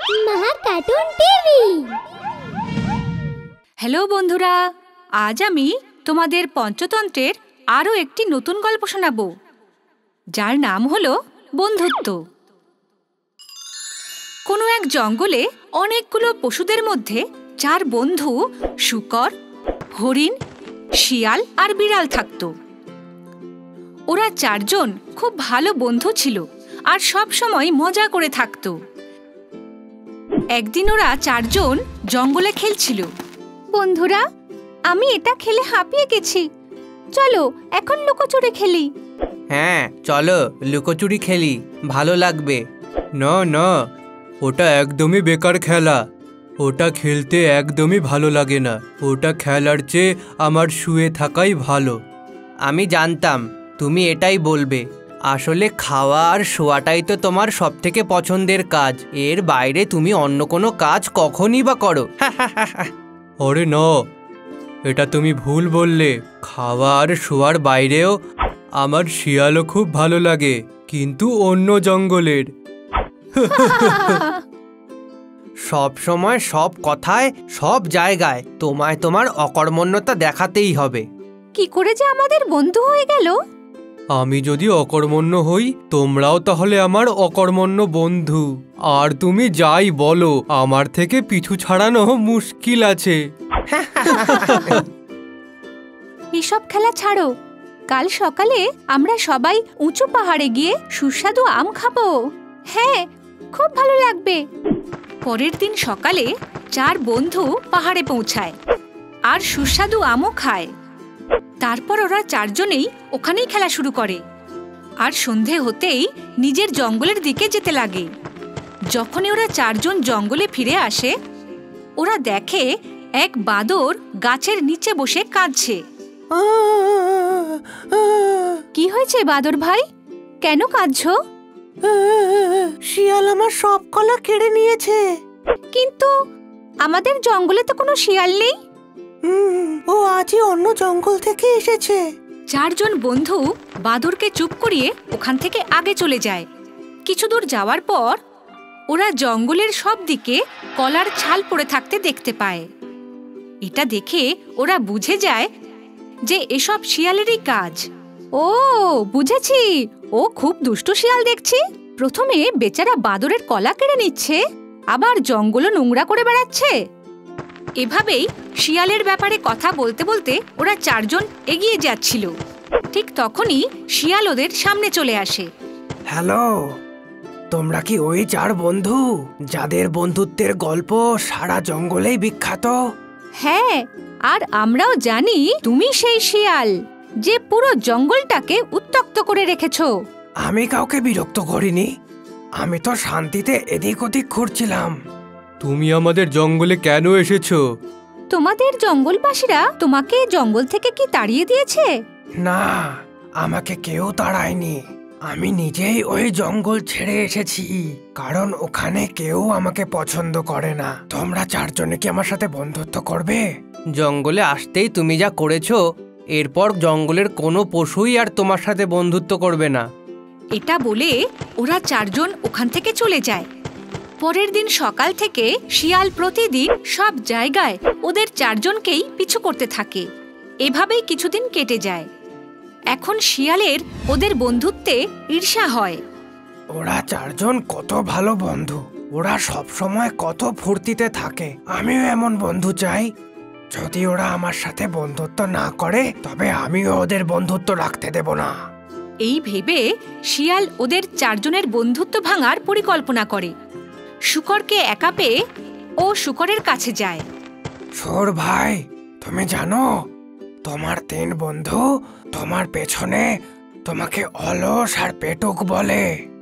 মহা cartoon TV. Hello বন্ধুরা, আজ আমি তোমাদের পঞ্চতন্ত্রের আরও একটি নতুন গল্প শোনাবো, যার নাম হলো বন্ধুত্ব। কোনো এক জঙ্গলে অনেকগুলো পশুদের মধ্যে 4 বন্ধু শূকর, হরিণ, শিয়াল আর বিড়াল থাকত। ওরা 4 জন খুব ভালো বন্ধু ছিল আর সব সময় মজা করে থাকত। একদিন ওরা 4 জন জঙ্গলে খেলছিল। বন্ধুরা, আমি এটা খেলে হাঁপিয়ে গেছি, চলো এখন লুকোচুরি খেলি। হ্যাঁ চলো লুকোচুরি খেলি, ভালো লাগবে। না না, ওটা একদমই বেকার খেলা, ওটা খেলতে একদমই ভালো লাগে না। ওটা খেলার চেয়ে আমার শুয়ে থাকাই ভালো। আমি জানতাম তুমি এটাই বলবে। আসলে খাওয়া আর শোয়াটাই তো তোমার সবথেকে পছন্দের কাজ। এর বাইরে তুমি অন্য কোনো কাজ কখনই বা করো? আরে না, এটা তুমি ভুল বললে। খাওয়া আর শোয়ার বাইরেও আমার শিয়ালও খুব ভালো লাগে, কিন্তু অন্য জঙ্গলের। সব সময় সব কথায় সব জায়গায় তোমায় তোমার অকর্মণ্যতা দেখাতেই হবে। কি করে যে আমাদের বন্ধু হয়ে গেল? আমি যদি অকর্মণ্য হই, তোমরাও তাহলে আমার অকর্মণ্য বন্ধু। আর তুমি যাই বলো, আমার থেকে পিছু ছাড়ানো মুশকিল আছে। এসব খেলা ছাড়ো, কাল সকালে আমরা সবাই উঁচু পাহাড়ে গিয়ে সুস্বাদু আম খাবো। হ্যাঁ, খুব ভালো লাগবে। পরের দিন সকালে 4 বন্ধু পাহাড়ে পৌঁছায় আর সুস্বাদু আমও খায়। তারপর ওরা 4 জনেই ওখানেই খেলা শুরু করে আর সন্ধে হতেই নিজের জঙ্গলের দিকে যেতে লাগে। যখনই ওরা 4 জন জঙ্গলে ফিরে আসে, ওরা দেখে এক বাদর গাছের নিচে বসে কাঁদছে। কি হয়েছে বাদর ভাই, কেন কাঁদছো? শিয়াল আমার সব কলা কেড়ে নিয়েছে। কিন্তু আমাদের জঙ্গলে তো কোনো শিয়াল নেই। ও আজই অন্য জঙ্গল থেকে এসেছে। 4 জন বন্ধু বাদরকে চুপ করিয়ে ওখান থেকে আগে চলে যায়। কিছু দূর যাওয়ার পর ওরা জঙ্গলের সব দিকে কলার ছাল পড়ে থাকতে দেখতে পায়। এটা দেখে ওরা বুঝে যায় যে এসব শিয়ালেরই কাজ। ও বুঝেছি, ও খুব দুষ্টু শিয়াল দেখছি। প্রথমে বেচারা বাদরের কলা কেড়ে নিচ্ছে, আবার জঙ্গলও নোংরা করে বেড়াচ্ছে। এভাবেই শিয়ালের ব্যাপারে কথা বলতে বলতে ওরা 4 জন এগিয়ে যাচ্ছিল। ঠিক তখনই শিয়াল ওদের সামনে চলে আসে। হ্যালো, তোমরা কি ওই 4 বন্ধু যাদের বন্ধুত্বের গল্প সারা জঙ্গলেই বিখ্যাত? হ্যাঁ, আর আমরাও জানি তুমি সেই শিয়াল যে পুরো জঙ্গলটাকে উত্তক্ত করে রেখেছো। আমি কাউকে বিরক্ত করিনি, আমি তো শান্তিতে এদিক ওদিক ঘুরছিলাম। তুমি আমাদের জঙ্গলে কেন এসেছো? তোমাদের জঙ্গলবাসীরা তোমাকে জঙ্গল থেকে কি তাড়িয়ে দিয়েছে? না, আমাকে কেউ তাড়ায়নি। আমি নিজেই ওই জঙ্গল ছেড়ে এসেছি, কারণ ওখানে কেউ আমাকে পছন্দ করে না। তোমরা 4 জনে কি আমার সাথে বন্ধুত্ব করবে? জঙ্গলে আসতেই তুমি যা করেছো, এরপর জঙ্গলের কোনো পশুই আর তোমার সাথে বন্ধুত্ব করবে না। এটা বলে ওরা 4 জন ওখান থেকে চলে যায়। পরের দিন সকাল থেকে শিয়াল প্রতিদিন সব জায়গায় ওদের 4 জনকেই পিছু করতে থাকে। এভাবেই কিছুদিন কেটে যায়। এখন শিয়ালের ওদের বন্ধুত্বে ঈর্ষা হয়। ওরা 4 জন কত ভালো বন্ধু, ওরা সব সময় কত ফুর্তিতে থাকে। আমিও এমন বন্ধু চাই। যদি ওরা আমার সাথে বন্ধুত্ব না করে, তবে আমিও ওদের বন্ধুত্ব রাখতে দেব না। এই ভেবে শিয়াল ওদের 4 জনের বন্ধুত্ব ভাঙার পরিকল্পনা করে। শূকরকে একা পেয়ে ও শূকরের কাছে যায়। শোর ভাই, তুমি জানো তোমার 3 বন্ধু তোমার পেছনে তোমাকে অলস আর পেটুক বলে।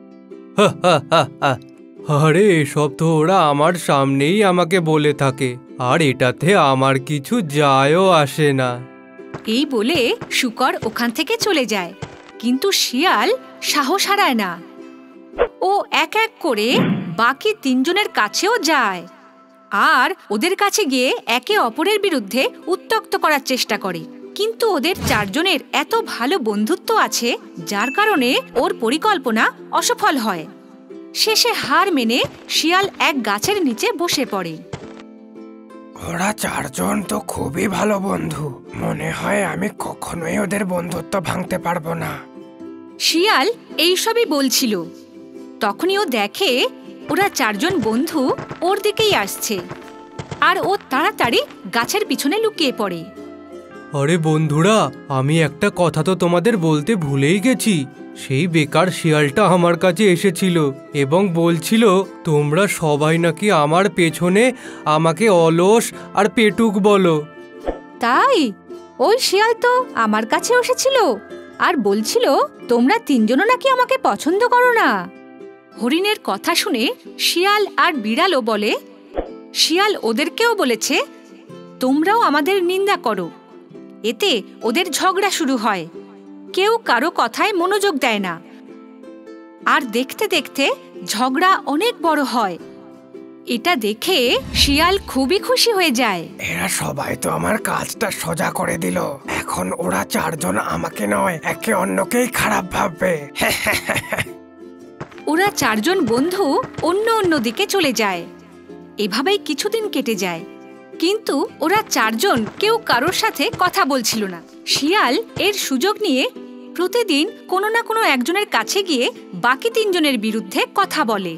আরে এসব তো ওরা আমার সামনেই আমাকে বলে থাকে, আর এটাতে আমার কিছু যায়ও আসে না। এই বলে শূকর ওখান থেকে চলে যায়, কিন্তু শিয়াল সাহস হারায় না। ও এক এক করে বাকি 3 জনের কাছেও যায় আর ওদের কাছে গিয়ে একে অপরের বিরুদ্ধে উত্ত্যক্ত করার চেষ্টা করে। কিন্তু ওদের 4 জনের এত ভালো বন্ধুত্ব আছে, যার কারণে ওর পরিকল্পনা অসফল হয়। শেষে হার মেনে শিয়াল এক গাছের নিচে বসে পড়ে। ওরা চারজন তো খুবই ভালো বন্ধু, মনে হয় আমি কখনোই ওদের বন্ধুত্ব ভাঙতে পারবো না। শিয়াল এইসবই বলছিল, তখনই ও দেখে ওরা চারজন বন্ধু ওর দিকেই আসছে, আর ও তাড়াতাড়ি গাছের পিছনে লুকিয়ে পড়ে। আরে বন্ধুরা, আমি একটা কথা তো তোমাদের বলতে ভুলেই গেছি। সেই বেকার শিয়ালটা আমার কাছে এসেছিল এবং বলছিল তোমরা সবাই নাকি আমার পেছনে আমাকে অলস আর পেটুক বলো। তাই? ওই শিয়াল তো আমার কাছে এসেছিল আর বলছিল তোমরা তিনজনও নাকি আমাকে পছন্দ করো না। হরিণের কথা শুনে শিয়াল আর বিড়ালও বলে, শিয়াল ওদেরকেও বলেছে তোমরাও আমাদের নিন্দা করো। এতে ওদের ঝগড়া শুরু হয়, কেউ কারো কথায় মনোযোগ দেয় না, আর দেখতে দেখতে ঝগড়া অনেক বড় হয়। এটা দেখে শিয়াল খুবই খুশি হয়ে যায়। এরা সবাই তো আমার কাজটা সোজা করে দিল, এখন ওরা চারজন আমাকে নয় একে অন্যকেই খারাপ ভাববে। ওরা চারজন বন্ধু অন্য অন্য দিকে চলে যায়। এভাবেই কিছুদিন কেটে যায়, কিন্তু ওরা চারজন কেউ কারোর সাথে কথা বলছিল না। শিয়াল এর সুযোগ নিয়ে প্রতিদিন কোনো না কোনো একজনের কাছে গিয়ে বাকি তিনজনের বিরুদ্ধে কথা বলে।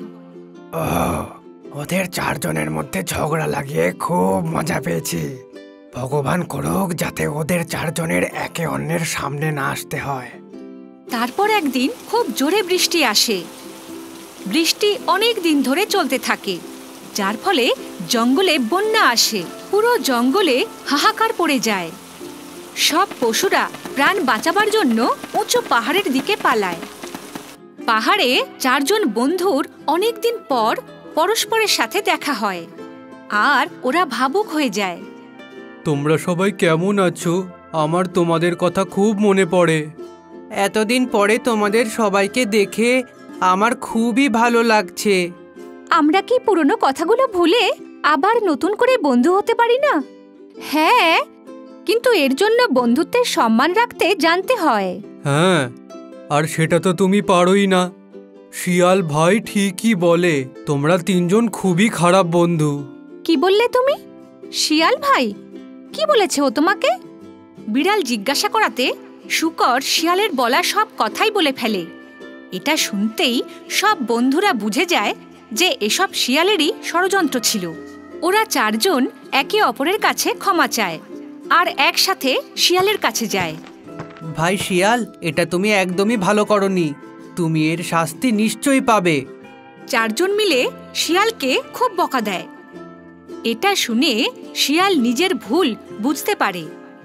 ওদের চারজনের মধ্যে ঝগড়া লাগিয়ে খুব মজা পেয়েছি। ভগবান করুক যাতে ওদের চারজনের একে অন্যের সামনে না আসতে হয়। তারপর একদিন খুব জোরে বৃষ্টি আসে। বৃষ্টি অনেক দিন ধরে চলতে থাকে, যার ফলে জঙ্গলে বন্যা আসে। পুরো জঙ্গলে হাহাকার পড়ে যায়। সব পশুরা প্রাণ বাঁচাবার জন্য উঁচু পাহাড়ের দিকে পালায়। পাহাড়ে চারজন বন্ধুর অনেকদিন পর পরস্পরের সাথে দেখা হয়, আর ওরা ভাবুক হয়ে যায়। তোমরা সবাই কেমন আছো? আমার তোমাদের কথা খুব মনে পড়ে। এতদিন পরে তোমাদের সবাইকে দেখে আমার খুবই ভালো লাগছে। আমরা কি পুরনো কথাগুলো ভুলে আবার নতুন করে বন্ধু হতে পারি না? হ্যাঁ, কিন্তু এর জন্য বন্ধুত্বের সম্মান রাখতে জানতে হয়। হ্যাঁ, আর সেটা তো তুমি পারোই না। শিয়াল ভাই ঠিকই বলে, তোমরা তিনজন খুবই খারাপ বন্ধু। কি বললে তুমি? শিয়াল ভাই? কি বলেছে ও তোমাকে? বিড়াল জিজ্ঞাসা করাতে শূকর শিয়ালের বলা সব কথাই বলে ফেলে। এটা শুনতেই সব বন্ধুরা বুঝে যায় যে এসব শিয়ালেরই ষড়যন্ত্র ছিল। ওরা চারজন একে অপরের কাছে ক্ষমা চায় আর একসাথে শিয়ালের কাছে যায়। ভাই শিয়াল, এটা তুমি একদমই ভালো করনি, তুমি এর শাস্তি নিশ্চয়ই পাবে। চারজন মিলে শিয়ালকে খুব বকা দেয়। এটা শুনে শিয়াল নিজের ভুল বুঝতে পারে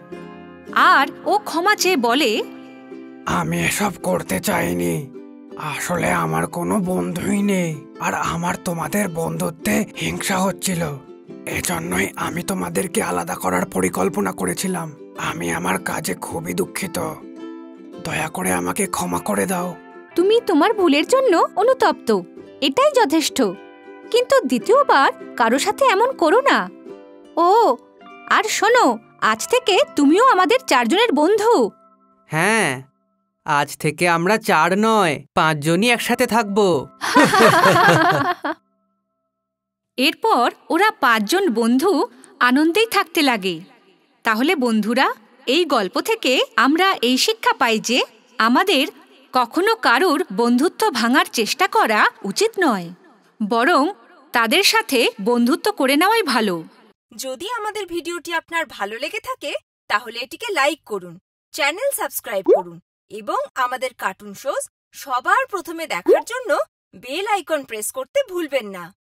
আর ও ক্ষমা চেয়ে বলে, আমি এসব করতে চাইনি, আসলে আমার কোনো বন্ধুই নেই, আর আমার তোমাদের বন্ধুত্বে হিংসা হচ্ছিল। এজন্যই আমি তোমাদেরকে আলাদা করার পরিকল্পনা করেছিলাম। আমি আমার কাজে খুবই দুঃখিত, দয়া করে আমাকে ক্ষমা করে দাও। তুমি তোমার ভুলের জন্য অনুতপ্ত, এটাই যথেষ্ট। কিন্তু দ্বিতীয়বার কারো সাথে এমন করো না। ও আর শোনো, আজ থেকে তুমিও আমাদের চারজনের বন্ধু। হ্যাঁ, আজ থেকে আমরা 4 নয় 5 জনই একসাথে থাকবো। এরপর ওরা 5 জন বন্ধু আনন্দেই থাকতে লাগে। তাহলে বন্ধুরা, এই গল্প থেকে আমরা এই শিক্ষা পাই যে আমাদের কখনো কারুর বন্ধুত্ব ভাঙার চেষ্টা করা উচিত নয়, বরং তাদের সাথে বন্ধুত্ব করে নেওয়াই ভালো। যদি আমাদের ভিডিওটি আপনার ভালো লেগে থাকে তাহলে এটিকে লাইক করুন, চ্যানেল সাবস্ক্রাইব করুন এবং আমাদের কার্টুন শোজ সবার প্রথমে দেখার জন্য বেল আইকন প্রেস করতে ভুলবেন না।